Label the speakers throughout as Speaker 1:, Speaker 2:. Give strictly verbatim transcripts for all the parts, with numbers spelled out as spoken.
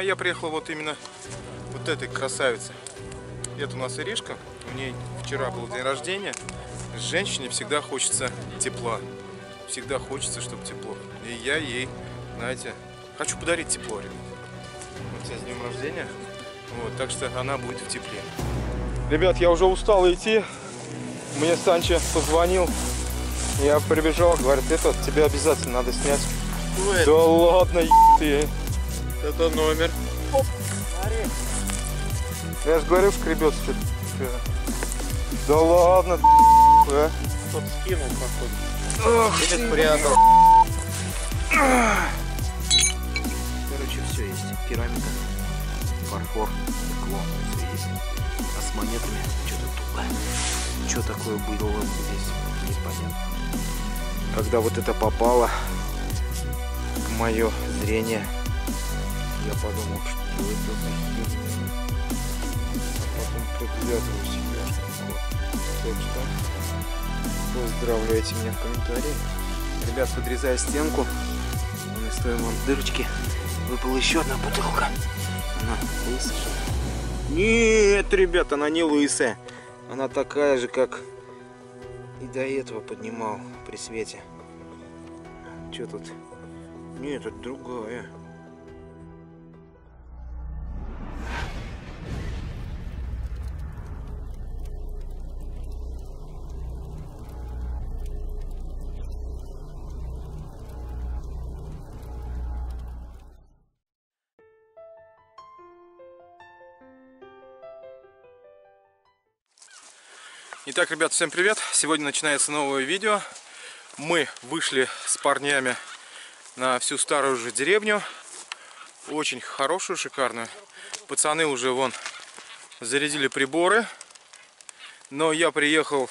Speaker 1: а я приехал вот именно вот этой красавицы. Это у нас Иришка, у ней вчера был день рождения. Женщине всегда хочется тепла, всегда хочется, чтобы тепло. И я ей, знаете, хочу подарить тепло, ребят. Вот тебя с днем рождения. Вот, так что она будет в тепле. Ребят, я уже устал идти. Мне Санчо позвонил. Я прибежал, говорит, это тебе обязательно надо снять. Ой. Да ладно, ты.
Speaker 2: Это номер. Оп.
Speaker 1: Я же говорю, скребется что-то. Да ладно, а?
Speaker 2: Кто-то скинул, походу. Или спрятал.
Speaker 3: Короче, все есть. Керамика, фарфор, стекло, все есть. А с монетами что-то туго. Что такое было здесь, непонятно. Когда вот это попало в мое зрение, я подумал, что это за херня. А потом приглядываю себя. Так что поздравляйте меня в комментариях. Ребят, подрезая стенку, мы стоим вон в дырочке, выпала еще одна бутылка. Она лысая. Нет, ребят, она не лысая. Она такая же, как и до этого поднимал при свете. Что тут? Нет, это другая.
Speaker 1: Итак, ребят, всем привет! Сегодня начинается новое видео. Мы вышли с парнями на всю старую же деревню. Очень хорошую, шикарную. Пацаны уже вон зарядили приборы. Но я приехал...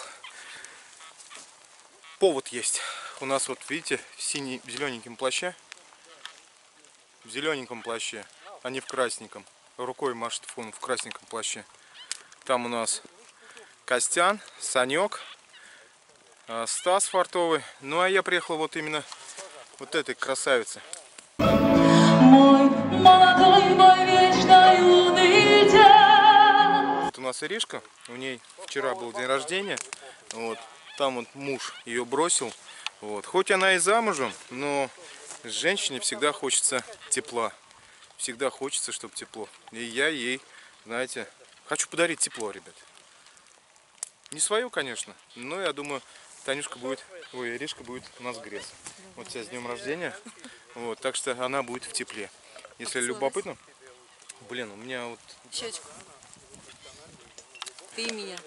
Speaker 1: Повод есть. У нас вот, видите, в синем, в зелененьком плаще. В зелененьком плаще, а не в красненьком. Рукой машет фон в красненьком плаще. Там у нас... Костян, Санек, Стас фартовый. Ну а я приехал вот именно вот этой красавице.
Speaker 4: Мой молодой, мой вечный лунный день.
Speaker 1: Вот у нас Иришка, у ней вчера был день рождения. Вот, там вот муж ее бросил. Вот. Хоть она и замужем, но женщине всегда хочется тепла. Всегда хочется, чтобы тепло. И я ей, знаете, хочу подарить тепло, ребят. Не свою, конечно, но я думаю, Танюшка будет, ой, Иришка будет у нас греться. Вот тебя с днем рождения. Вот, так что она будет в тепле. Если любопытно, блин, у меня вот...
Speaker 5: Щечку. Ты и меня.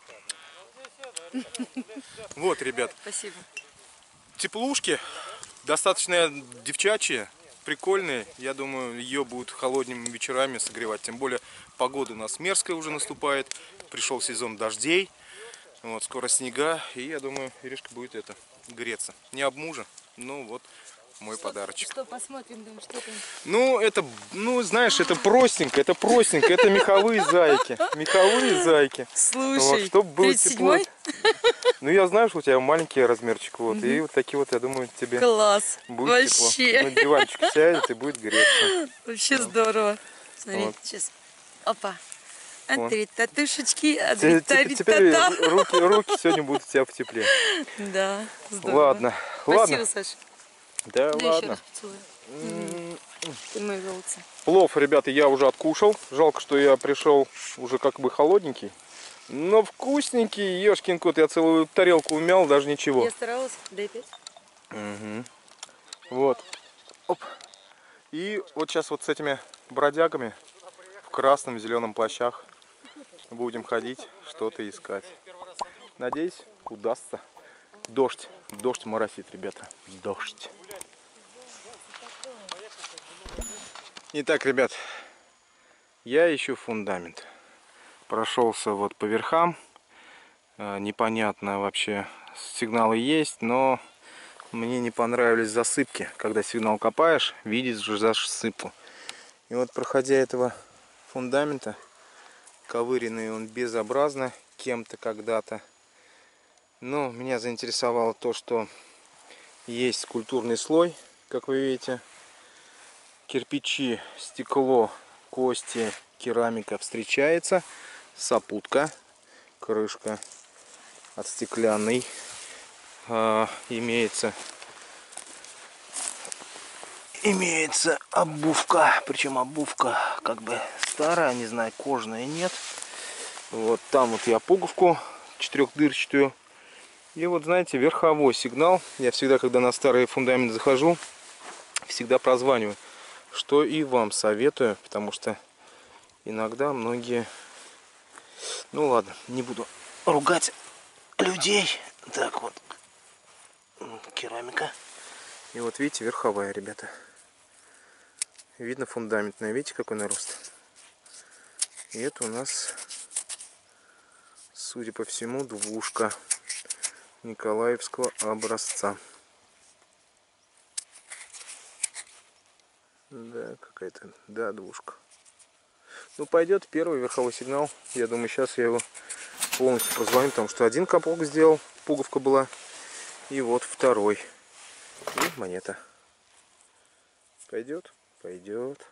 Speaker 1: Вот, ребят.
Speaker 5: Спасибо.
Speaker 1: Теплушки, достаточно девчачьи, прикольные. Я думаю, ее будут холодными вечерами согревать. Тем более, погода у нас мерзкая уже наступает. Пришел сезон дождей. Вот, скоро снега, и я думаю, Иришка будет это греться. Не об мужа, но вот мой
Speaker 5: что,
Speaker 1: подарочек.
Speaker 5: Что, посмотрим, думаю, что там.
Speaker 1: Ну, это, ну, знаешь, это простенько, это простенько, это меховые зайки. Меховые зайки.
Speaker 5: Слушай,
Speaker 1: вот, чтобы было тепло. Ну, я знаю, что у тебя маленький размерчик, вот, угу. И вот такие вот, я думаю, тебе
Speaker 5: класс.
Speaker 1: Будет
Speaker 5: вообще.
Speaker 1: Тепло. На диванчик сядет и будет греться.
Speaker 5: Вообще вот. Здорово. Смотри, вот. Сейчас. Опа. А три татушечки, а три
Speaker 1: Теперь руки, руки сегодня будут у тебя в тепле.
Speaker 5: Да, здорово.
Speaker 1: Ладно,
Speaker 5: Спасибо,
Speaker 1: ладно.
Speaker 5: Саша.
Speaker 1: Да,
Speaker 5: да
Speaker 1: ладно.
Speaker 5: Ты мой голубцы.
Speaker 1: Плов, ребята, я уже откушал. Жалко, что я пришел уже как бы холодненький. Но вкусненький, ешкин кот. Я целую тарелку умял, даже ничего.
Speaker 5: Я старалась, дай пять.
Speaker 1: Угу. Вот. Оп. И вот сейчас вот с этими бродягами в красном, зеленом плащах будем ходить, что-то искать. Надеюсь, удастся. Дождь. Дождь моросит, ребята. Дождь. Итак, ребят, я ищу фундамент. Прошелся вот по верхам. Непонятно вообще, сигналы есть, но мне не понравились засыпки. Когда сигнал копаешь, видишь же засыпку. И вот проходя этого фундамента, ковыренный он безобразно кем-то когда-то. Но меня заинтересовало то, что есть культурный слой, как вы видите. кирпичи, стекло, кости, керамика встречается. Сопутка, крышка от стеклянной. А, имеется, имеется обувка. Причем обувка как бы старая, не знаю, кожаная нет. Вот там вот я пуговку четырехдырчатую. И вот, знаете, верховой сигнал. Я всегда, когда на старые фундаменты захожу, всегда прозваниваю. Что и вам советую, потому что иногда многие... Ну ладно, не буду ругать людей. Так вот, керамика. И вот видите, верховая, ребята. Видно фундаментная. Видите, какой нарост? И это у нас, судя по всему, двушка николаевского образца. Да, какая-то, да, двушка. Ну, пойдет первый верховой сигнал. Я думаю, сейчас я его полностью прозвоню, потому что один капок сделал, пуговка была. И вот второй. И монета. Пойдет? Пойдет.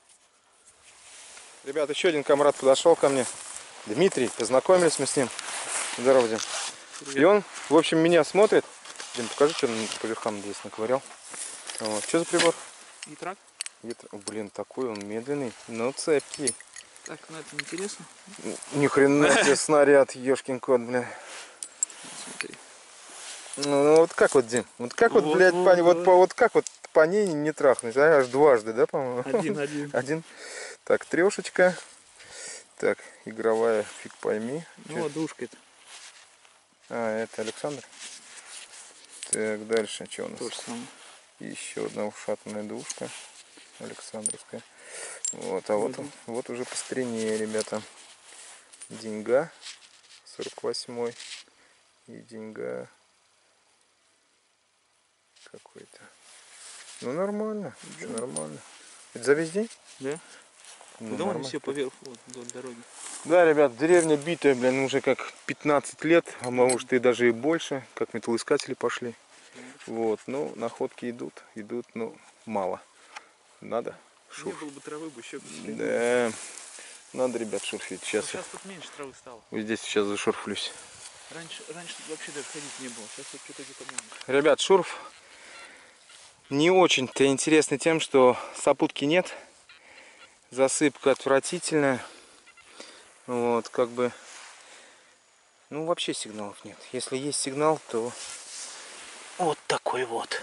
Speaker 1: Ребят, еще один комрад подошел ко мне. Дмитрий, познакомились мы с ним. Здорово, Дим. И он, в общем, меня смотрит. Дим, покажи, что он по верхам здесь наковырял. Вот. Что за прибор?
Speaker 2: Нитрак?
Speaker 1: Нитрак. Блин, такой он медленный, но цепкий.
Speaker 2: Так, ну это интересно.
Speaker 1: Ни хрена себе снаряд, ешкин кот, бля.
Speaker 2: Смотри.
Speaker 1: Ну, ну вот как вот, Дим? Вот как вот,
Speaker 2: Вот,
Speaker 1: блядь,
Speaker 2: вот,
Speaker 1: по,
Speaker 2: вот.
Speaker 1: вот, по, вот как вот по ней не трахнуть, а? Аж дважды, да, по-моему?
Speaker 2: Один, один.
Speaker 1: Один. Так, трешечка. Так, игровая, фиг пойми.
Speaker 2: Ну, вот двушка это.
Speaker 1: А, это Александр. Так, дальше, что у нас?
Speaker 2: То же самое.
Speaker 1: Еще одна ушатанная двушка. Александровская. Вот, а вот он, вот уже постренее, ребята. Деньга сорок восьмой. И деньга какой-то. Ну нормально, да. Нормально. Это за весь день?
Speaker 2: Да.
Speaker 1: Ну,
Speaker 2: дома
Speaker 1: нормально.
Speaker 2: все поверху, вот, вдоль дороги.
Speaker 1: Да, ребят, деревня битая, блин, уже как пятнадцать лет, а может и даже и больше, как металлоискатели пошли. Вот, ну, находки идут, идут, ну, мало. Надо
Speaker 2: Не
Speaker 1: шурф.
Speaker 2: было бы травы, бы еще бы.
Speaker 1: Да, надо, ребят, шурфить. Сейчас,
Speaker 2: Сейчас тут меньше травы стало.
Speaker 1: вот здесь сейчас зашурфлюсь.
Speaker 2: Раньше, раньше тут вообще даже ходить не было. Сейчас вот что-то где-то много.
Speaker 1: Ребят, шурф не очень-то интересный тем, что сопутки нет. Засыпка отвратительная. Вот, как бы, ну, вообще сигналов нет. Если есть сигнал, то вот такой вот.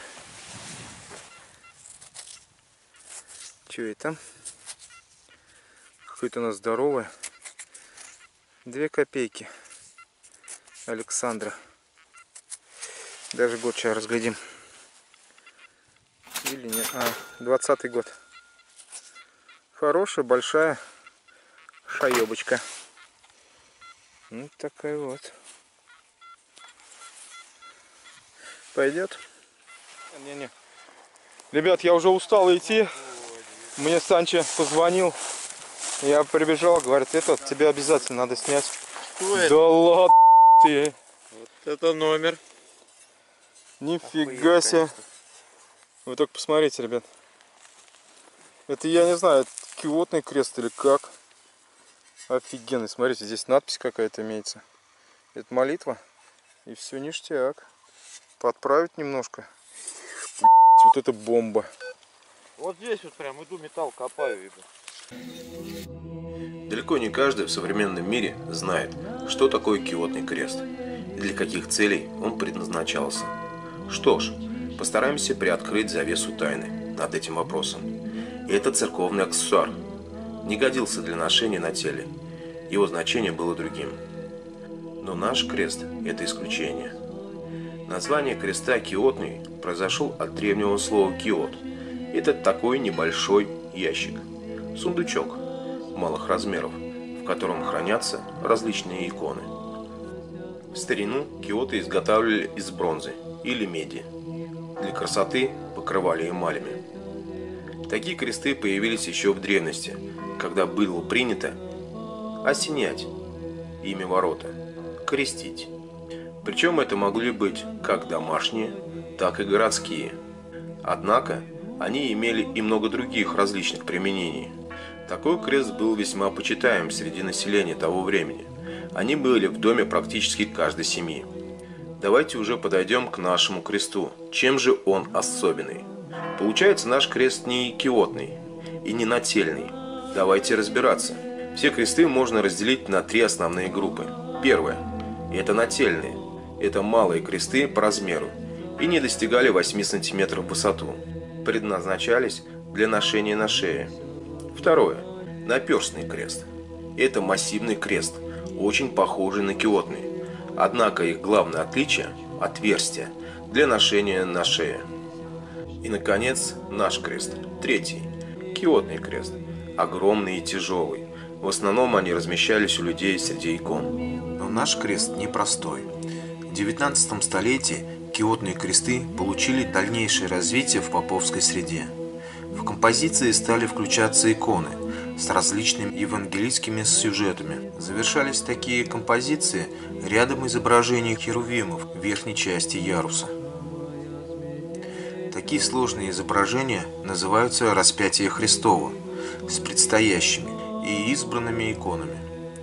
Speaker 1: Что это? Какое-то у нас здоровое. Две копейки. Александра. Даже год сейчас разглядим. Или нет? А, двадцатый год. Хорошая, большая шаебочка. Вот такая вот. Пойдет? Не-не. Ребят, я уже устал идти. Мне Санчо позвонил. Я прибежал, говорит, это тебе обязательно надо снять.
Speaker 2: Что это?
Speaker 1: Да ладно ты.
Speaker 2: Вот это номер.
Speaker 1: Нифига себе. Вы только посмотрите, ребят. Это, я не знаю, это киотный крест или как. Офигенный. Смотрите, здесь надпись какая-то имеется. Это молитва. И все ништяк. Подправить немножко. Вот это бомба.
Speaker 2: Вот здесь вот прям иду, металл копаю, видно.
Speaker 6: Далеко не каждый в современном мире знает, что такое киотный крест и для каких целей он предназначался. Что ж, постараемся приоткрыть завесу тайны над этим вопросом. И это церковный аксессуар. Не годился для ношения на теле. Его значение было другим. Но наш крест – это исключение. Название креста киотный произошел от древнего слова киот. Это такой небольшой ящик, сундучок малых размеров, в котором хранятся различные иконы. В старину киоты изготавливали из бронзы или меди. Для красоты покрывали эмалями. Такие кресты появились еще в древности, когда было принято осенять ими ворота, крестить. Причем это могли быть как домашние, так и городские. Однако Они имели и много других различных применений. Такой крест был весьма почитаем среди населения того времени. Они были в доме практически каждой семьи. Давайте уже подойдем к нашему кресту. Чем же он особенный? Получается, наш крест не киотный и не нательный. Давайте разбираться. Все кресты можно разделить на три основные группы. Первое – это нательные. Это малые кресты по размеру и не достигали восьми сантиметров в высоту. Предназначались для ношения на шее. Второе – наперстный крест. Это массивный крест, очень похожий на киотный. Однако их главное отличие – отверстие для ношения на шее. И, наконец, наш крест. Третий – киотный крест. Огромный и тяжелый. В основном они размещались у людей среди икон.
Speaker 3: Но наш крест непростой. В девятнадцатом столетии киотные кресты получили дальнейшее развитие в поповской среде. В композиции стали включаться иконы с различными евангелийскими сюжетами. Завершались такие композиции рядом изображений херувимов в верхней части яруса. Такие сложные изображения называются распятие Христово с предстоящими и избранными иконами.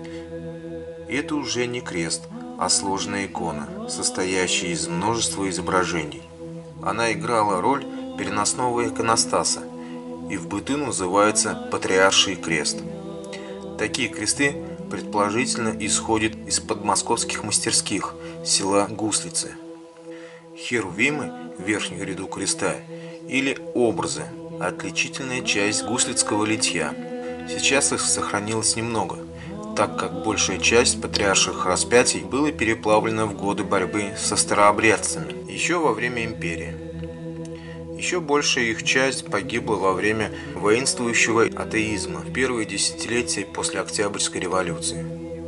Speaker 3: Это уже не крест, а сложная икона, состоящая из множества изображений. Она играла роль переносного иконостаса и в быту называется Патриарший крест. Такие кресты предположительно исходят из подмосковских мастерских села Гуслицы. Херувимы в верхнем ряду креста или образы – отличительная часть гуслицкого литья. Сейчас их сохранилось немного, так как большая часть патриарших распятий была переплавлена в годы борьбы со старообрядцами, еще во время империи. Еще большая их часть погибла во время воинствующего атеизма в первые десятилетия после Октябрьской революции.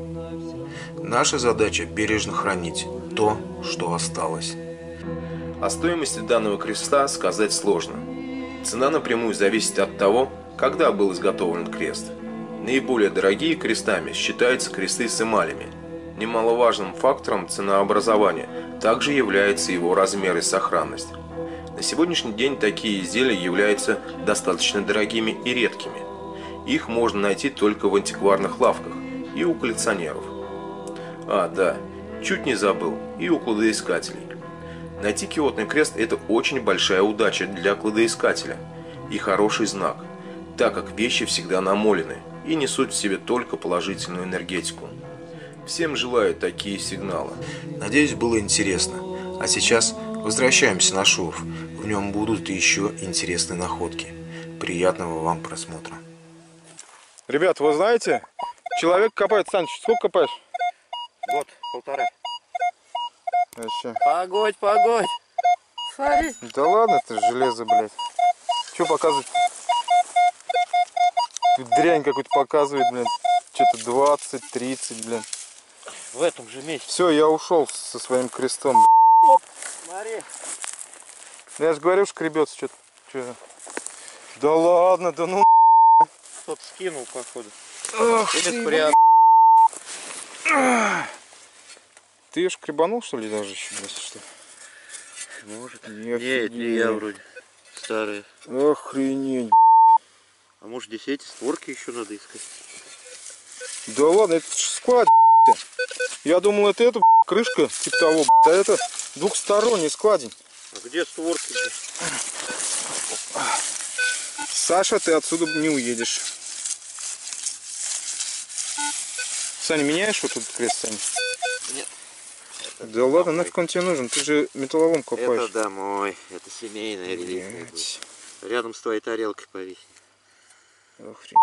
Speaker 3: Наша задача – бережно хранить то, что осталось.
Speaker 6: О стоимости данного креста сказать сложно. Цена напрямую зависит от того, когда был изготовлен крест. Наиболее дорогие крестами считаются кресты с эмалями. Немаловажным фактором ценообразования также является его размер и сохранность. На сегодняшний день такие изделия являются достаточно дорогими и редкими. Их можно найти только в антикварных лавках и у коллекционеров. А, да, чуть не забыл, и у кладоискателей. Найти киотный крест – это очень большая удача для кладоискателя и хороший знак, так как вещи всегда намолены и несут в себе только положительную энергетику. Всем желаю такие сигналы.
Speaker 3: Надеюсь, было интересно. А сейчас возвращаемся на шурф. В нем будут еще интересные находки. Приятного вам просмотра.
Speaker 1: Ребят, вы знаете, человек копает. Саныч, сколько копаешь?
Speaker 2: Год, полтора.
Speaker 1: Вообще.
Speaker 2: Погодь, погодь. Смотри.
Speaker 1: Да ладно, это железо, блядь. Что показывает? Дрянь какую-то показывает, блядь. Что-то двадцать тридцать, блядь.
Speaker 2: В этом же месте.
Speaker 1: Все, я ушел со своим крестом.
Speaker 2: Оп, смотри.
Speaker 1: Я же говорю, шкребется что-то. Что? Да ладно, да ну.
Speaker 2: Кто-то скинул, походу.
Speaker 1: Ах,
Speaker 2: Или
Speaker 1: ты,
Speaker 2: спрятал.
Speaker 1: Ты ее шкребанул, что ли, даже еще, блядь, что?
Speaker 2: Может.
Speaker 1: Нет,
Speaker 2: Нет, не я вроде. Старые.
Speaker 1: Охренеть.
Speaker 2: А может здесь эти створки еще надо искать?
Speaker 1: Да ладно, это ж склад. Я думал, это это крышка типа того, а это двухсторонний складень.
Speaker 2: А где створки?
Speaker 1: Саша, ты отсюда не уедешь. Саня, меняешь вот тут крест, Саня?
Speaker 2: Нет.
Speaker 1: Да ладно, нафиг он тебе нужен? Ты же металлолом копаешь.
Speaker 2: Это домой. Это семейная реликвия. Рядом с твоей тарелкой повесить.
Speaker 1: Охренеть.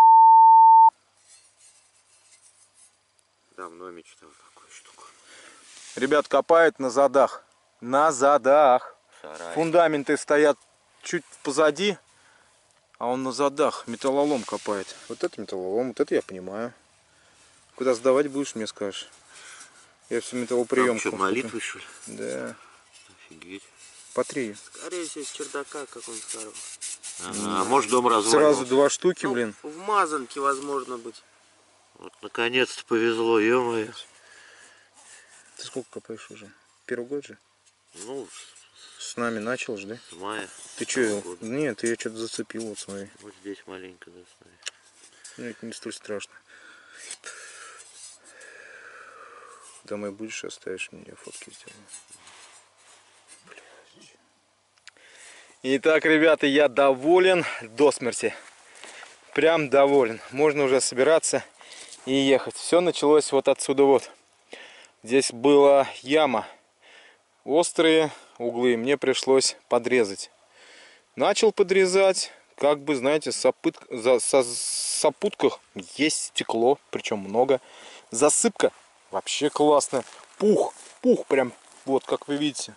Speaker 2: Давно мечтал такую штуку.
Speaker 1: Ребят, копают на задах. На задах.
Speaker 2: Сарай.
Speaker 1: Фундаменты стоят чуть позади, а он на задах. Металлолом копает. Вот это металлолом, вот это я понимаю. Куда сдавать будешь, мне скажешь. Я всю металлоприемку.
Speaker 2: Что, молитвы, что ли?
Speaker 1: Да.
Speaker 2: Офигеть.
Speaker 1: По три.
Speaker 2: Скорее всего, с чердака какого-нибудь старого. Ага, а может дом развалился.
Speaker 1: Сразу два штуки,
Speaker 2: Ну,
Speaker 1: блин.
Speaker 2: в мазанке возможно быть. Вот наконец-то повезло, ё-моё.
Speaker 1: Ты сколько копаешь уже? Первый год же?
Speaker 2: Ну,
Speaker 3: С нами начал ж, да?
Speaker 2: С мая.
Speaker 3: Ты что?
Speaker 2: года.
Speaker 3: Нет, ты ее что-то зацепил, вот смотри.
Speaker 2: Вот здесь маленько, да, смотри.
Speaker 3: Ну, это не столь страшно. Домой будешь, оставишь мне, я фотки сделаю. Итак, ребята, я доволен до смерти. Прям доволен. Можно уже собираться и ехать. Все началось вот отсюда вот. Здесь была яма. Острые углы мне пришлось подрезать. Начал подрезать. Как бы, знаете, в сопыт... За... со... сопутках есть стекло, причем много. Засыпка вообще классная. Пух, пух прям, вот как вы видите.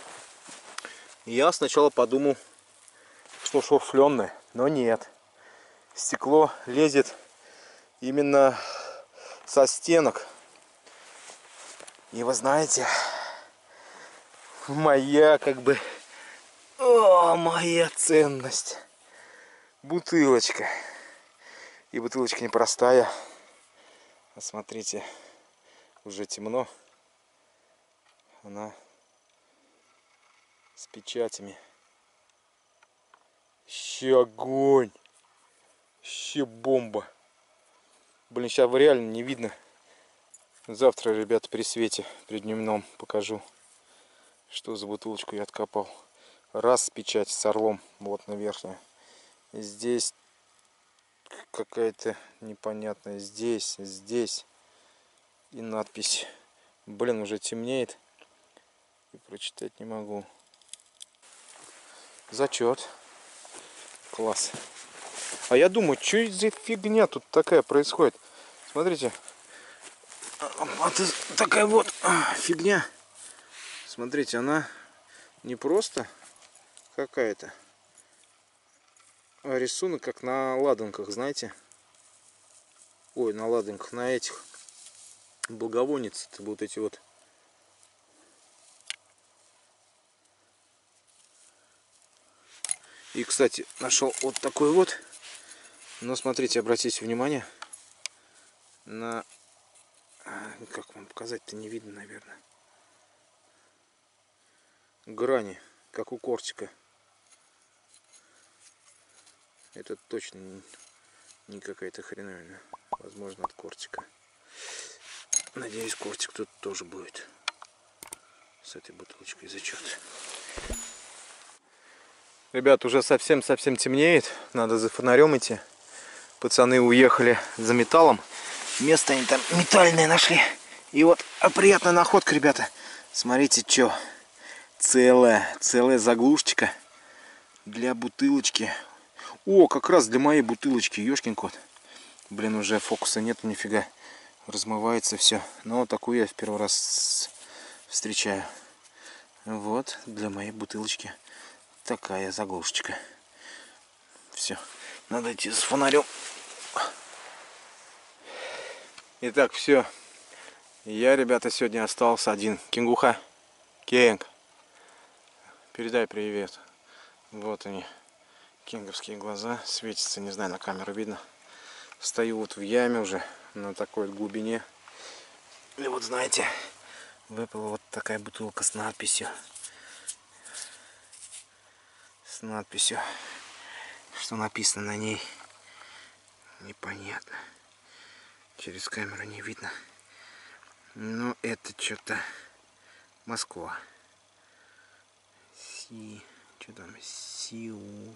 Speaker 3: Я сначала подумал, что шурфленное, но нет. Стекло лезет именно со стенок. И вы знаете, моя как бы, о, моя ценность. Бутылочка. И бутылочка непростая. А смотрите, уже темно. Она с печатями. Ще огонь. Ще бомба. Блин, сейчас реально не видно. Завтра, ребята, при свете, при дневном покажу, что за бутылочку я откопал. Раз печать с орлом, вот на верхней. Здесь какая-то непонятная. Здесь, здесь. И надпись. Блин, уже темнеет. И прочитать не могу. Зачет. Класс. А я думаю, что это за фигня тут такая происходит? Смотрите. Вот такая вот фигня. Смотрите, она не просто какая-то, а рисунок как на ладанках, знаете. Ой, на ладанках, на этих благовонницы-то вот эти вот. И, кстати, нашел вот такой вот. Но смотрите, обратите внимание на... Как вам показать-то, не видно, наверное. Грани, как у кортика. Это точно не какая-то хреновина. Возможно, от кортика. Надеюсь, кортик тут тоже будет. С этой бутылочкой зачет. Ребят, уже совсем-совсем темнеет. Надо за фонарем идти. Пацаны уехали за металлом. Место они там метальное нашли. И вот, а приятная находка, ребята. Смотрите, что. Целая, целая заглушечка для бутылочки. О, как раз для моей бутылочки, ёшкин кот. Блин, уже фокуса нету нифига. Размывается все. Но такую я в первый раз встречаю. Вот, для моей бутылочки такая заглушечка. Все, надо идти с фонарем. Итак, все. Я, ребята, сегодня остался один. Кенгуха, Кенг, передай привет. Вот они, кенговские глаза. Светятся, не знаю, на камеру видно. Стою вот в яме уже, на такой вот глубине. И вот, знаете, выпала вот такая бутылка с надписью. С надписью. Что написано на ней, непонятно. Через камеру не видно. Но это что-то Москва. Си... Что там? Сиу...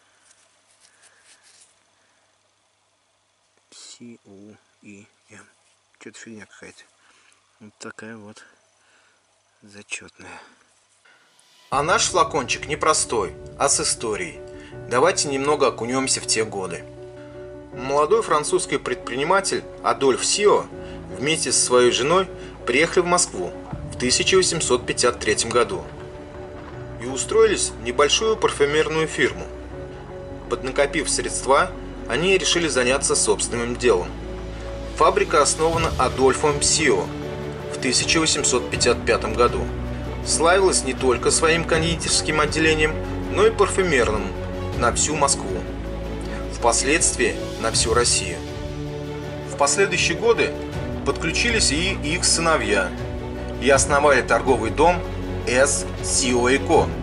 Speaker 3: Сиу и М. Что-то фигня какая-то. Вот такая вот зачетная. А наш флакончик не простой, а с историей. Давайте немного окунемся в те годы. Молодой французский предприниматель Адольф Сио вместе со своей женой приехали в Москву в тысяча восемьсот пятьдесят третьем году и устроились в небольшую парфюмерную фирму. Поднакопив средства, они решили заняться собственным делом. Фабрика основана Адольфом Сио в тысяча восемьсот пятьдесят пятом году. Славилась не только своим кондитерским отделением, но и парфюмерным на всю Москву. Впоследствии на всю Россию. В последующие годы подключились и их сыновья и основали торговый дом С. Сио и Ко.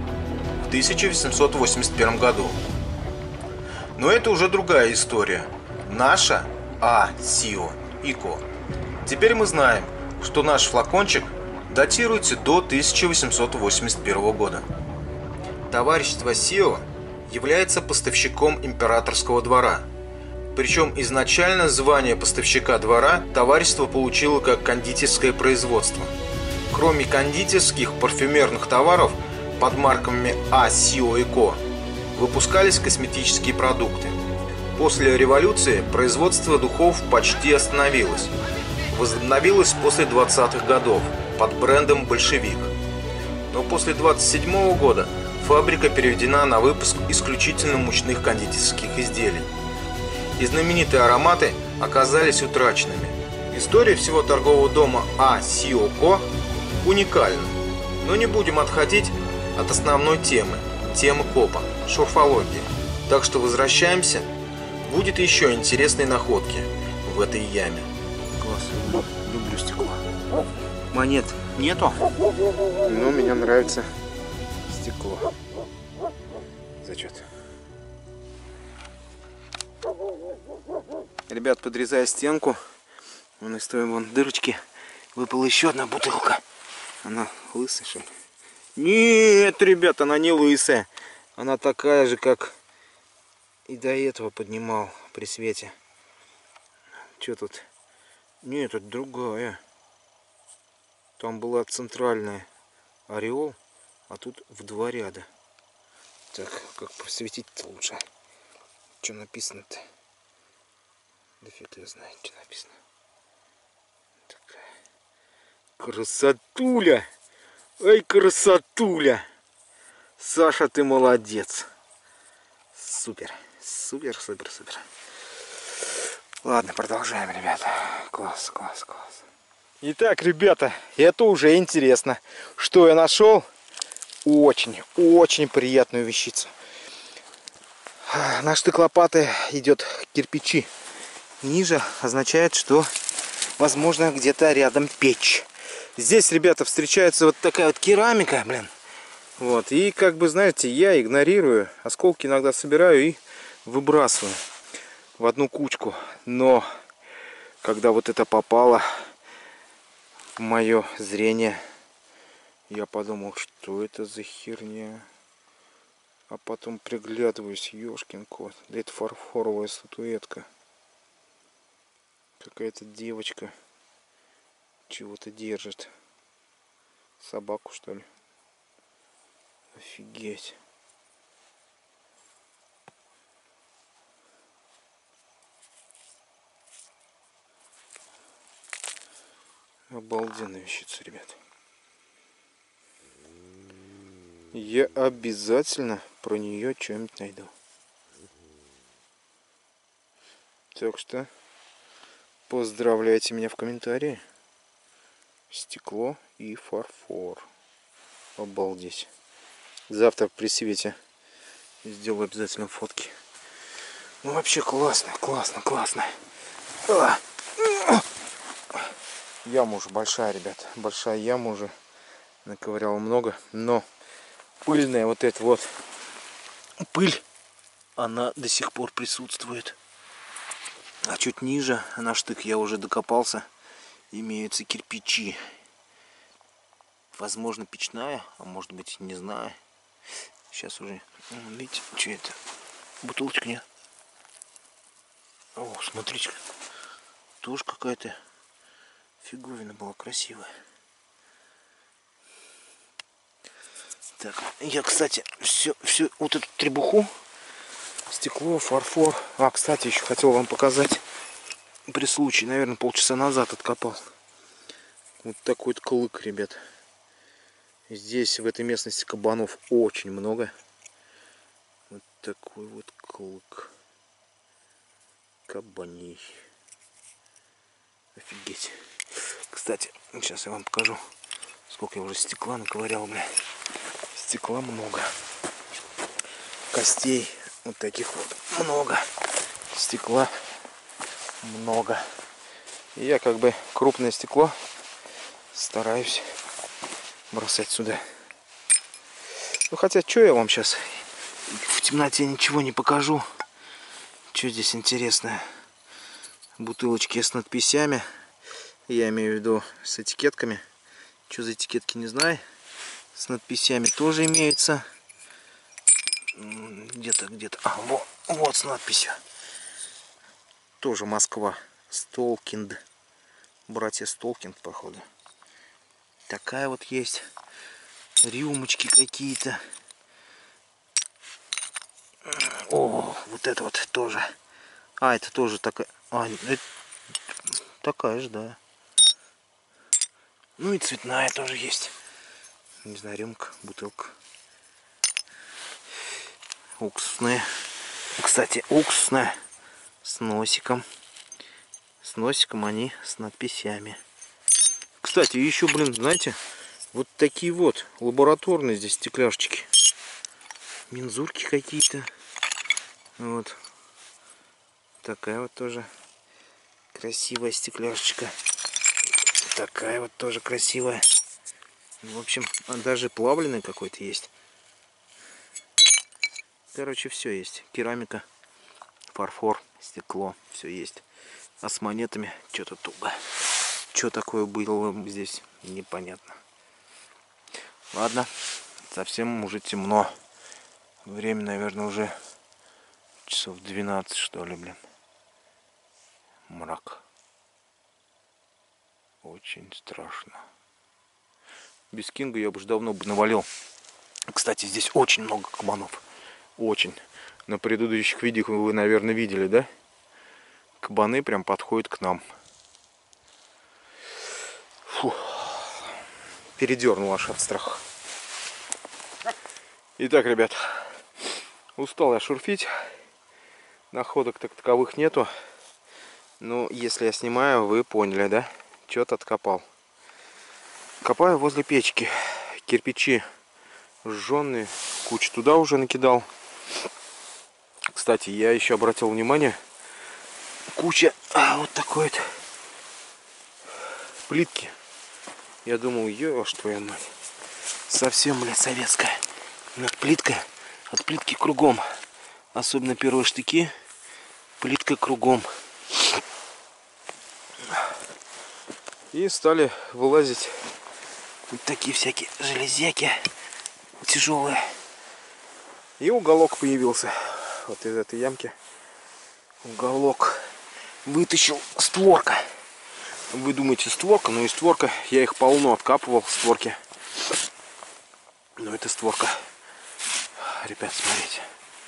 Speaker 6: в тысяча восемьсот восемьдесят первом году. Но это уже другая история. Наша А. Сио Ико. Теперь мы знаем, что наш флакончик датируется до тысяча восемьсот восемьдесят первого года. Товарищество Сио является поставщиком императорского двора. Причем изначально звание поставщика двора товарищество получило как кондитерское производство. Кроме кондитерских парфюмерных товаров под марками А. Сио Ико выпускались косметические продукты. После революции производство духов почти остановилось. Возобновилось после двадцатых годов под брендом «Большевик». Но после двадцать седьмого года фабрика переведена на выпуск исключительно мучных кондитерских изделий. И знаменитые ароматы оказались утраченными. История всего торгового дома А. Сио Ко уникальна. Но не будем отходить от основной темы, темы копа, шурфологии. Так что возвращаемся. Будет еще интересные находки в этой яме.
Speaker 3: Класс, люблю стекло. Монет нету?
Speaker 1: Но мне нравится стекло. Зачет.
Speaker 3: Ребят, подрезая стенку, вон из той вон дырочки выпала еще одна бутылка. Она лысая, что ли? Нет, ребят, она не лысая. Она такая же, как и до этого поднимал при свете. Что тут? Нет, это другая. Там была центральная ореол, а тут в два ряда. Так, как просветить-то лучше? Что написано-то? Да фиг я знаю, что написано. Такая. Красотуля! Ай, красотуля! Саша, ты молодец! Супер! Супер, супер, супер! Ладно, продолжаем, ребята. Класс, класс, класс. Итак, ребята, это уже интересно. Что я нашел? Очень, очень приятную вещицу. На штык лопаты идет кирпичи. Ниже означает, что возможно где-то рядом печь. Здесь, ребята, встречается вот такая вот керамика, блин. Вот, и как бы, знаете, я игнорирую. Осколки иногда собираю и выбрасываю в одну кучку. Но когда вот это попало в мое зрение, я подумал, что это за херня. А потом приглядываюсь, ёшкин кот. Да это фарфоровая статуэтка. Какая-то девочка чего-то держит. Собаку, что ли? Офигеть. Обалденная вещица, ребят. Я обязательно про нее что-нибудь найду. Так что поздравляйте меня в комментарии. Стекло и фарфор. Обалдеть. Завтра при свете сделаю обязательно фотки. Ну вообще классно, классно, классно. А! Яма уже большая, ребят. Большая яма уже. Наковыряла много. Но пыльная вот эта вот пыль, она до сих пор присутствует. А чуть ниже, на штык я уже докопался, имеются кирпичи. Возможно, печная, а может быть, не знаю. Сейчас уже, видите, что это? Бутылочка, нет? О, смотрите, тоже какая-то фиговина была красивая. Так, я, кстати, все, все, вот эту требуху, стекло, фарфор. А, кстати, еще хотел вам показать при случае, наверное, полчаса назад откопал. Вот такой вот клык, ребят. Здесь, в этой местности, кабанов очень много. Вот такой вот клык. Кабаний. Офигеть. Кстати, сейчас я вам покажу, сколько я уже стекла наковырял, бля. Стекла много. Костей вот таких вот много. Стекла много. И я как бы крупное стекло стараюсь бросать сюда. Ну хотя, что я вам сейчас в темноте ничего не покажу. Что здесь интересное? Бутылочки с надписями. Я имею в виду с этикетками. Что за этикетки, не знаю. С надписями тоже имеются. Где-то, где-то. А, вот, вот с надписью. Тоже Москва. Столкинд. Братья Столкинд, походу. Такая вот есть. Рюмочки какие-то. О, вот это вот тоже. А, это тоже такая. А, это... такая же, да. Ну и цветная тоже есть. Не знаю, рюмка, бутылка. Уксусная. Кстати, уксусная. С носиком. С носиком они с надписями. Кстати, еще, блин, знаете, вот такие вот лабораторные здесь стекляшечки. Мензурки какие-то. Вот. Такая вот тоже красивая стекляшечка. Такая вот тоже красивая. В общем, даже плавленый какой-то есть. Короче, все есть. Керамика, фарфор, стекло. Все есть. А с монетами что-то туго. Что такое было здесь, непонятно. Ладно. Совсем уже темно. Время, наверное, уже часов двенадцать, что ли, блин. Мрак. Очень страшно. Без кинга я бы уже давно бы навалил. Кстати, здесь очень много кабанов. Очень. На предыдущих видео вы, наверное, видели, да? Кабаны прям подходят к нам. Фу. Передернул аж от страха. Итак, ребят. Устал я шурфить. Находок так таковых нету. Ну, если я снимаю, вы поняли, да? Что-то откопал. Копаю возле печки. Кирпичи сжженные. Кучу туда уже накидал. Кстати, я еще обратил внимание. Куча а, вот такой вот плитки. Я думал, ё-ш твою мать. Совсем, блядь, советская. Над плиткой. От плитки кругом. Особенно первые штыки. Плитка кругом. И стали вылазить вот такие всякие железяки тяжелые. И уголок появился. Вот из этой ямки. Уголок. Вытащил створка. Вы думаете, створка? Ну и створка. Я их полно откапывал, створки. Но это створка. Ребят, смотрите.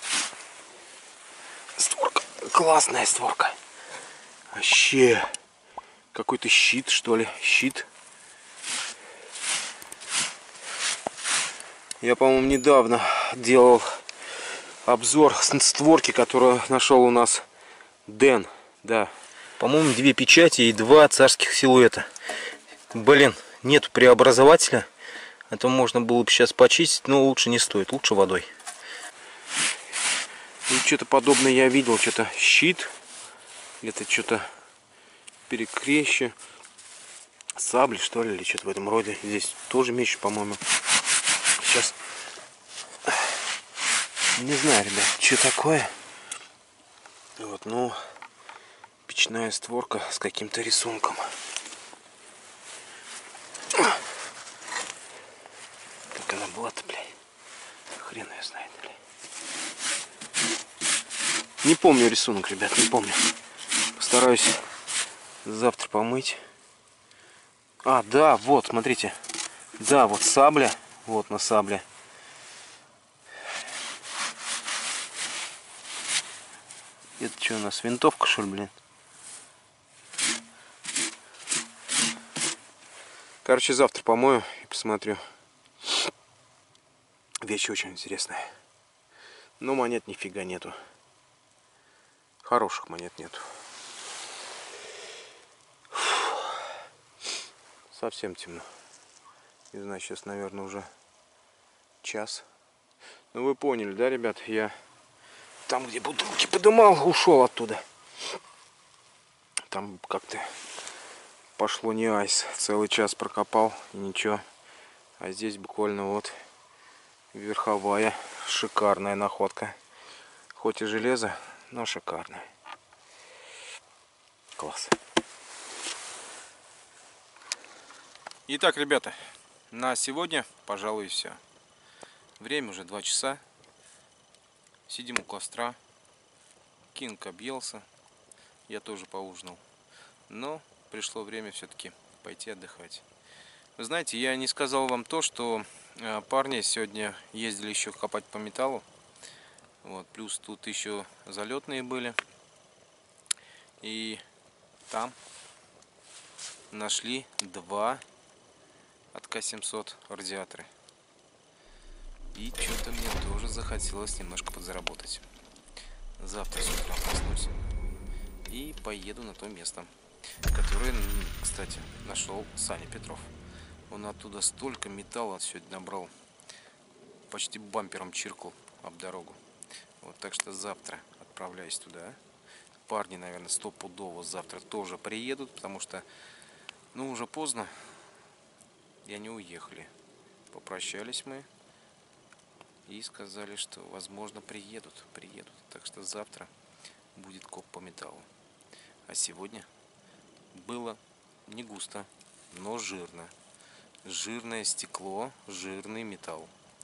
Speaker 3: Створка. Классная створка. Вообще. Какой-то щит, что ли. Щит. Я, по-моему, недавно делал обзор створки, которую нашел у нас Дэн. Да. По-моему, две печати и два царских силуэта. Блин, нет преобразователя. А то можно было бы сейчас почистить, но лучше не стоит. Лучше водой. И что-то подобное я видел. Что-то щит. Где-то что-то перекрещи. Сабли, что ли, или что-то в этом роде. Здесь тоже меч, по-моему. Сейчас. Не знаю, ребят, что такое. Вот, ну, печная створка с каким-то рисунком. Как она была-то, блядь? Хрен ее знает, блядь. Не помню рисунок, ребят, не помню. Постараюсь завтра помыть. А, да, вот, смотрите. Да, вот сабля. Вот на сабле. Это что у нас, винтовка, что ли, блин? Короче, завтра помою и посмотрю. Вещь очень интересная. Но монет нифига нету. Хороших монет нету. Совсем темно. Не знаю, сейчас, наверное, уже час. Ну, вы поняли, да, ребят? Я там, где бутылки подымал, ушел оттуда. Там как-то пошло не айс. Целый час прокопал и ничего. А здесь буквально вот Верховая. Шикарная находка. Хоть и железо, но шикарная. Класс.
Speaker 1: Итак, ребята, на сегодня, пожалуй, все. Время уже два часа. Сидим у костра. Кинг объелся. Я тоже поужинал. Но пришло время все-таки пойти отдыхать. Вы знаете, я не сказал вам то, что парни сегодня ездили еще копать по металлу. Вот, плюс тут еще залетные были. И там нашли два от К семьсот радиаторы. И что-то мне тоже захотелось немножко подзаработать. Завтра с утра проснусь и поеду на то место, которое, кстати, нашел Саня Петров. Он оттуда столько металла сегодня набрал, почти бампером чиркал об дорогу. Вот, так что завтра отправляюсь туда. Парни, наверное, стопудово завтра тоже приедут, потому что, ну, уже поздно. И они уехали. Попрощались мы и сказали, что, возможно, приедут. Приедут. Так что завтра будет коп по металлу. А сегодня было не густо, но жирно. Жирное стекло, жирный металл.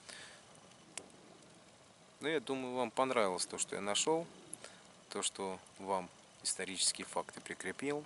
Speaker 1: Ну, я думаю, вам понравилось то, что я нашел. То, что вам исторические факты прикрепил.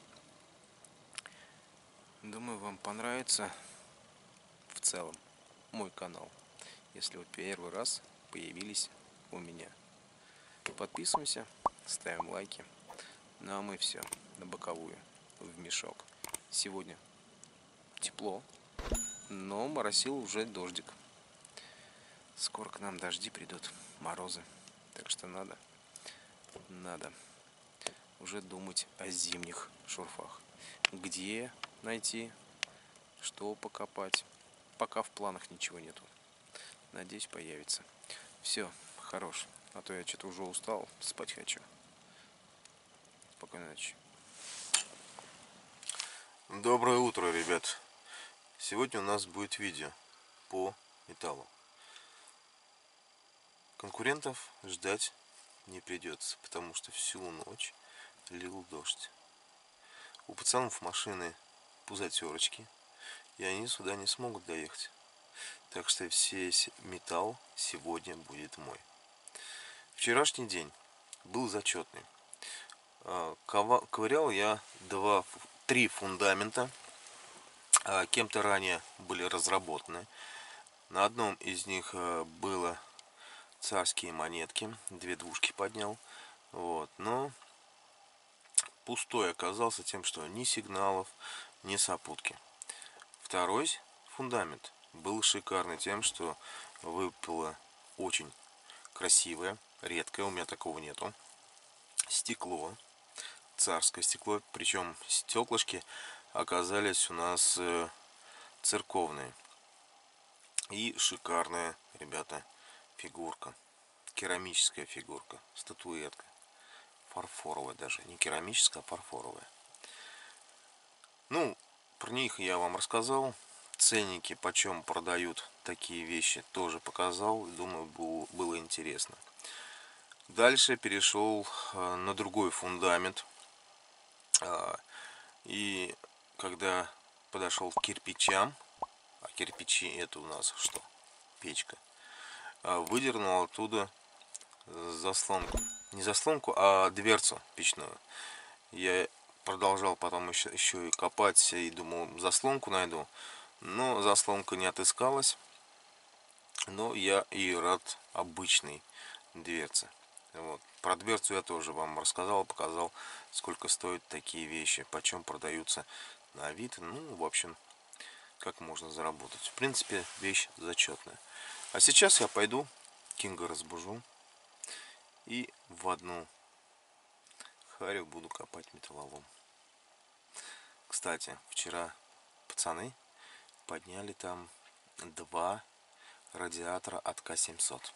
Speaker 1: Думаю, вам понравится в целом мой канал, если вы первый раз появились у меня. Подписываемся, ставим лайки. Ну а мы все на боковую, в мешок. Сегодня тепло, но моросил уже дождик. Скоро к нам дожди придут, морозы. Так что надо, надо уже думать о зимних шурфах. Где найти, что покопать. Пока в планах ничего нету. Надеюсь, появится. Все, хорош. А то я что-то уже устал, спать хочу. Спокойной ночи.
Speaker 6: Доброе утро, ребят. Сегодня у нас будет видео по металлу. Конкурентов ждать не придется, потому что всю ночь лил дождь. У пацанов машины пузатерочки, и они сюда не смогут доехать. Так что весь металл сегодня будет мой. Вчерашний день был зачетный. Ковырял я два, три фундамента. Кем-то ранее были разработаны. На одном из них было царские монетки. Две двушки поднял. Вот. Но пустой оказался тем, что ни сигналов, ни сопутки. Второй фундамент был шикарный тем, что выпало очень красивое, редкое, у меня такого нету, стекло, царское стекло, причем стеклышки оказались у нас церковные. И шикарная, ребята, фигурка, керамическая фигурка, статуэтка, фарфоровая даже, не керамическая, а фарфоровая. Ну, про них я вам рассказал. Ценники, почем продают такие вещи, тоже показал. Думаю, было интересно. Дальше перешел на другой фундамент. И когда подошел к кирпичам, а кирпичи это у нас что? Печка. Выдернул оттуда заслонку. Не заслонку, а дверцу печную. Я продолжал потом еще, еще и копать, и думал, заслонку найду. Но заслонка не отыскалась. Но я и рад обычной дверце. Вот. Про дверцу я тоже вам рассказал, показал, сколько стоят такие вещи, почем продаются на вид. Ну, в общем, как можно заработать. В принципе, вещь зачетная. А сейчас я пойду, Кинга разбужу. И в одну харю буду копать металлолом. Кстати, вчера пацаны подняли там два радиатора от К семьсот.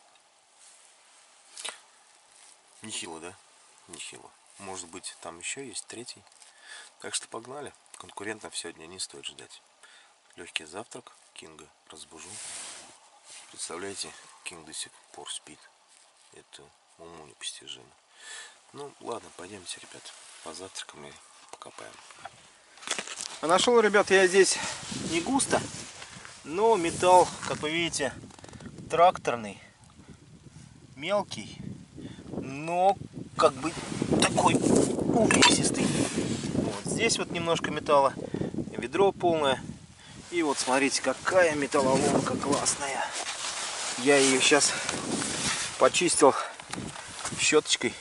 Speaker 6: Нехило, да? Нехило. Может быть, там еще есть третий. Так что погнали. Конкурентов сегодня не стоит ждать. Легкий завтрак. Кинга разбужу. Представляете, Кинг до сих пор спит. Это уму непостижимо. Ну, ладно, пойдемте, ребят, позавтракаем и покопаем.
Speaker 3: А нашел, ребят, я здесь не густо, но металл, как вы видите, тракторный, мелкий, но как бы такой увесистый. Вот здесь вот немножко металла, ведро полное. И вот смотрите, какая металлоломка классная. Я ее сейчас почистил щеточкой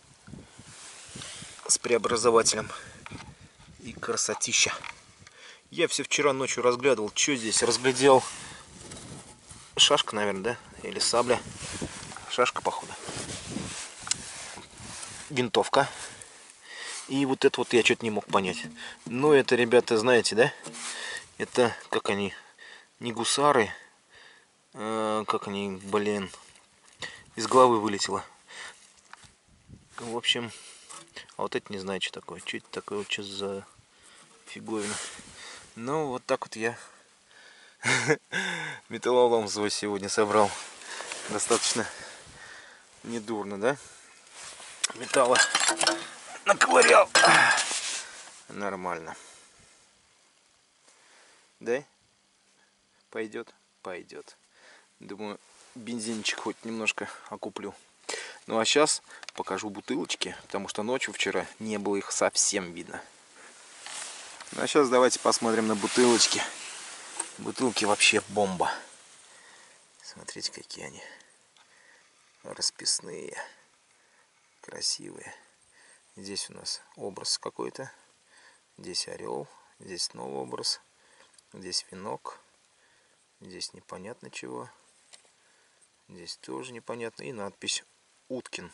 Speaker 3: с преобразователем. И красотища. Я все вчера ночью разглядывал, что здесь. Разглядел шашка, наверное, да? Или сабля. Шашка, походу. Винтовка. И вот это вот я что-то не мог понять. Но это, ребята, знаете, да? Это, как они, не гусары, а, как они, блин, из головы вылетело. В общем, а вот это не знаю, что такое. Что это такое, что за фиговина. Ну, вот так вот я металлолом свой сегодня собрал. Достаточно недурно, да? Металла наковырял. Нормально. Да? Пойдет? Пойдет. Думаю, бензинчик хоть немножко окуплю. Ну а сейчас покажу бутылочки, потому что ночью вчера не было их совсем видно. Ну а сейчас давайте посмотрим на бутылочки. Бутылки вообще бомба. Смотрите, какие они. Расписные. Красивые. Здесь у нас образ какой-то. Здесь орел. Здесь снова образ. Здесь венок. Здесь непонятно чего. Здесь тоже непонятно. И надпись Уткин.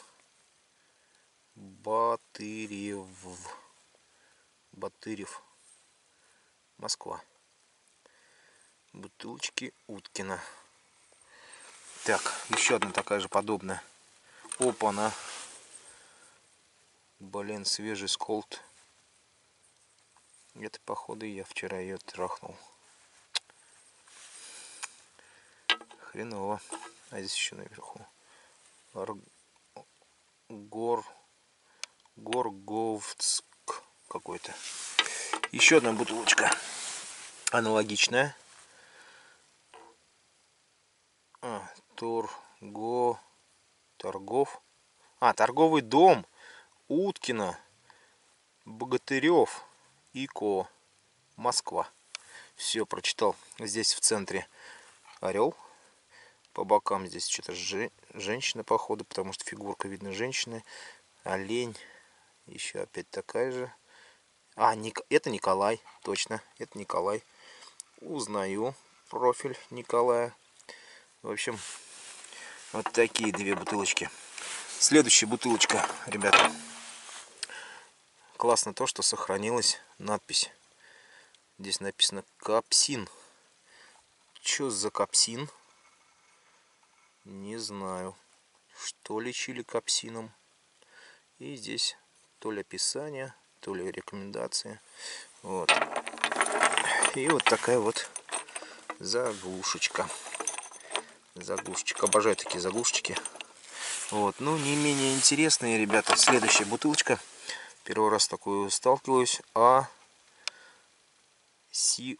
Speaker 3: Батырев. Батырев. Москва. Бутылочки Уткина. Так, еще одна такая же подобная. Опа, она. Блин, свежий сколт. Это, походу, я вчера ее трахнул. Хреново. А здесь еще наверху. Ар... Гор... Горговцк какой-то. Еще одна бутылочка. Аналогичная. А, торго... Торгов. А, торговый дом Уткина. Богатырев. ИКО. Москва. Все прочитал. Здесь в центре орел. По бокам здесь что-то же... женщина, походу, потому что фигурка видно женщины. Олень. Еще опять такая же. А, Ник... это Николай. Точно, это Николай. Узнаю профиль Николая. В общем, вот такие две бутылочки. Следующая бутылочка, ребята. Классно то, что сохранилась надпись. Здесь написано капсин. Что за капсин? Не знаю. Что лечили капсином. И здесь то ли описание, то ли рекомендации. Вот. И вот такая вот заглушечка. Заглушечка. Обожаю такие заглушечки. Вот. Ну, не менее интересные, ребята. Следующая бутылочка. Первый раз такую сталкиваюсь. А Си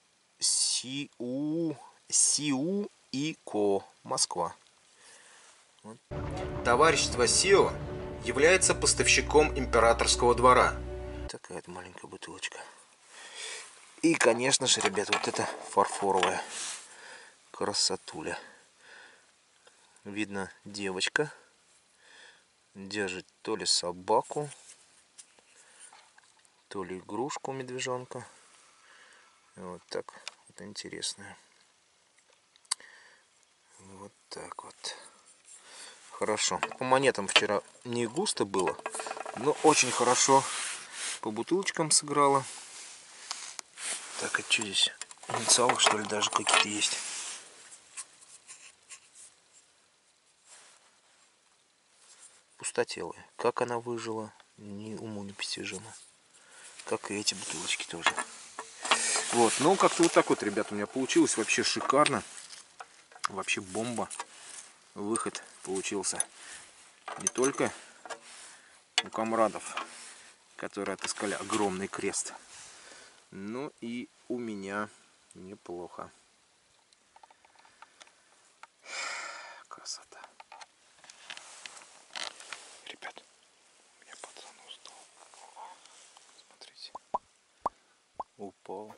Speaker 3: Сиу Сиу ИКО. Москва. Вот. Товарищество СИО является поставщиком императорского двора. Такая вот маленькая бутылочка. И, конечно же, ребята, вот это фарфоровая красотуля. Видно, девочка держит то ли собаку, то ли игрушку медвежонка. Вот так вот интересная. Вот так вот. Хорошо. По монетам вчера не густо было, но очень хорошо по бутылочкам сыграла. Так, а что здесь? Инициалы, что ли, даже какие-то есть? Пустотелая. Как она выжила, ни уму непостижимо. Как и эти бутылочки тоже. Вот, ну как-то вот так вот, ребята, у меня получилось вообще шикарно. вообще бомба. Выход получился не только у комрадов, которые отыскали огромный крест, но и у меня неплохо. Красота. Ребят, у меня пацан устал. Смотрите. Упал.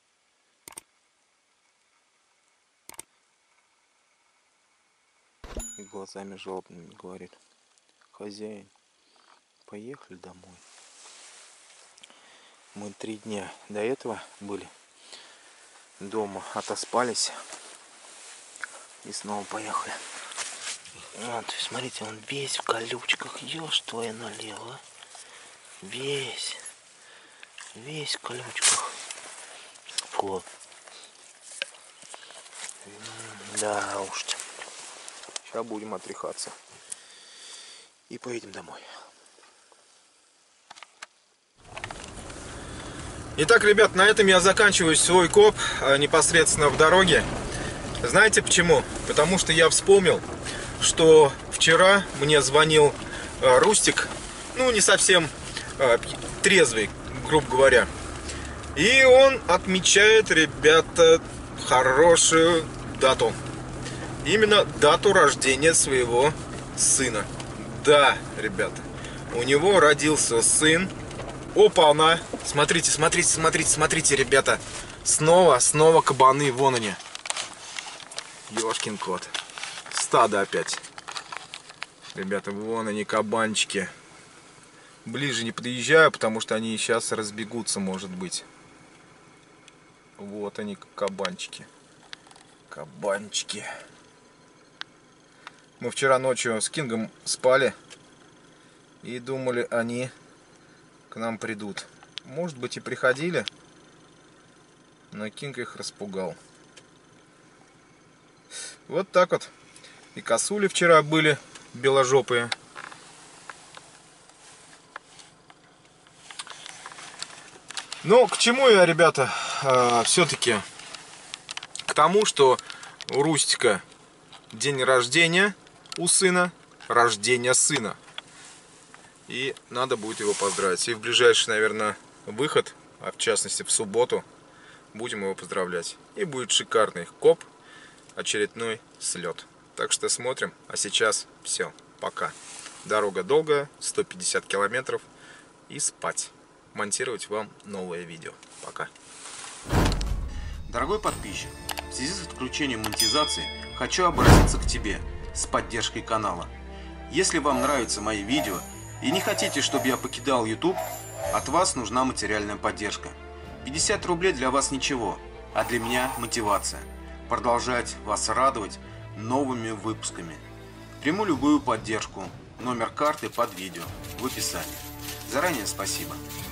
Speaker 3: И глазами жалобными говорит: хозяин, поехали домой. Мы три дня до этого были дома, отоспались и снова поехали. Вот, смотрите, он весь в колючках, ешь твоя налево. Весь, весь в колючках. Фу. Да уж. Сейчас будем отряхаться и поедем домой.
Speaker 1: Итак, ребят, на этом я заканчиваю свой коп непосредственно в дороге. Знаете почему? Потому что я вспомнил, что вчера мне звонил Рустик, ну не совсем трезвый, грубо говоря. И он отмечает, ребята, хорошую дату. Именно дату рождения своего сына. Да, ребята, у него родился сын. Опа-на! Смотрите, смотрите, смотрите, смотрите, ребята. Снова, снова кабаны, вон они. Ёшкин кот. Стадо опять. Ребята, вон они, кабанчики. Ближе не подъезжаю, потому что они сейчас разбегутся, может быть. Вот они, кабанчики. Кабанчики. Мы вчера ночью с Кингом спали и думали, они к нам придут. Может быть, и приходили, но Кинг их распугал. Вот так вот. И косули вчера были беложопые. Ну, к чему я, ребята, э, все-таки? К тому, что у Рустика день рождения у сына, рождение сына. И надо будет его поздравить. И в ближайший, наверное, выход, а в частности в субботу, будем его поздравлять. И будет шикарный коп, очередной слет. Так что смотрим. А сейчас все. Пока. Дорога долгая, сто пятьдесят километров. И спать. Монтировать вам новое видео. Пока.
Speaker 6: Дорогой подписчик, в связи с отключением монетизации хочу обратиться к тебе с поддержкой канала. Если вам нравятся мои видео и не хотите, чтобы я покидал YouTube, от вас нужна материальная поддержка. пятьдесят рублей для вас ничего, а для меня мотивация. Продолжать вас радовать новыми выпусками. Приму любую поддержку. Номер карты под видео в описании. Заранее спасибо.